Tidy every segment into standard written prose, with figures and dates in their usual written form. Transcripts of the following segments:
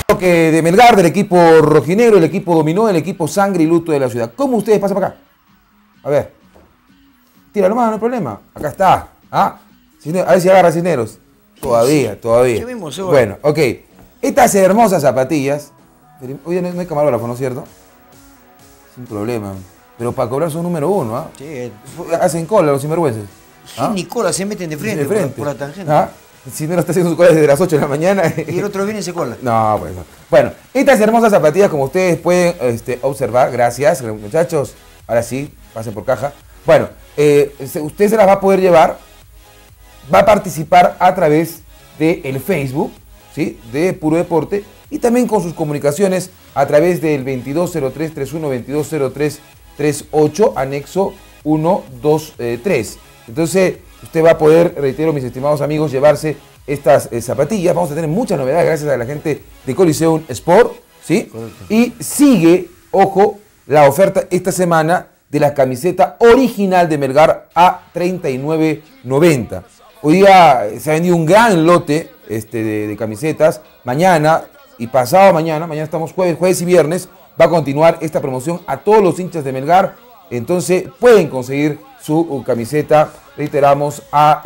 Que de Melgar, del equipo rojinegro, el equipo dominó, el equipo sangre y luto de la ciudad. ¿Cómo ustedes pasan para acá? A ver. Tíralo más, no hay problema. Acá está. ¿Ah? A ver si agarra Cisneros. Todavía. Bueno, ok. Estas hermosas zapatillas. Oye, no hay camarógrafo, ¿no es cierto? Sin problema. Pero para cobrar son número uno, ¿ah? Sí. Hacen cola los sinvergüences. Sí, ni cola, se meten de frente, por la tangente. ¿Ah? Cisneros está haciendo su cola desde las 8 de la mañana. Y el otro viene y se cola. No, pues no. Bueno, estas hermosas zapatillas, como ustedes pueden observar, gracias, muchachos. Ahora sí, pasen por caja. Bueno, usted se las va a poder llevar, va a participar a través del Facebook, ¿sí? De Puro Deporte, y también con sus comunicaciones a través del 220331, 220338, anexo 123. Entonces, usted va a poder, reitero, mis estimados amigos, llevarse estas zapatillas. Vamos a tener muchas novedades gracias a la gente de Coliseum Sport, ¿sí? Correcto. Y sigue, ojo, la oferta esta semana de la camiseta original de Melgar a $39.90. Hoy día se ha vendido un gran lote de camisetas. Mañana y pasado mañana estamos jueves y viernes, va a continuar esta promoción a todos los hinchas de Melgar. Entonces pueden conseguir su camiseta, reiteramos, a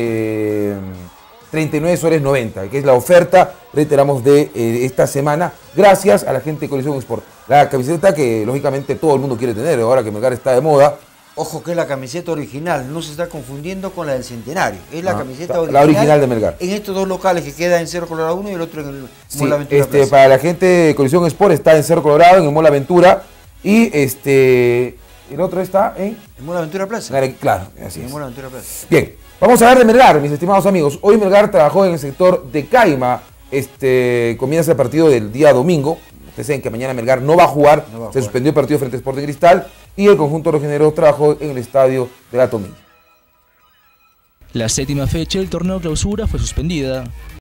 $39.90, que es la oferta, reiteramos, de esta semana, gracias a la gente de Coliseum Sport. La camiseta que lógicamente todo el mundo quiere tener, ahora que Melgar está de moda. Ojo que es la camiseta original, no se está confundiendo con la del Centenario. Es la camiseta original, la original de Melgar. En estos dos locales que queda en Cerro Colorado 1 y el otro en el Mola Aventura Plaza. Para la gente de Coliseum Sport está en Cerro Colorado, en el Mola Aventura, y el otro está en Mola Aventura Plaza. Claro, así es. En Mola Aventura Plaza. Bien, vamos a hablar de Melgar, mis estimados amigos. Hoy Melgar trabajó en el sector de Caima. Comienza el partido del día domingo. Ustedes saben que mañana Melgar no va a jugar. Se suspendió el partido frente a Sporting Cristal. Y el conjunto rojinegro trabajó en el estadio de la Tomilla. La séptima fecha del torneo clausura fue suspendida.